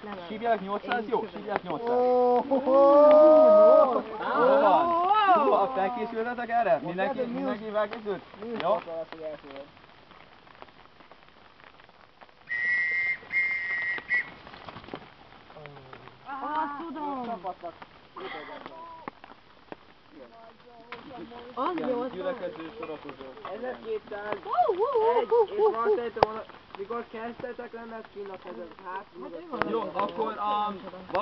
Síbjelek 800, jó? Síbjelek 800. Jó, felkészültetek erre? Mindenki felkészült? Jó? Azt tudom! Az jó, az Gyülekező sorakozó. 1200. És van szerintem, mikor kezdtetek lenne kint a kezed? Hát, Jó, akkor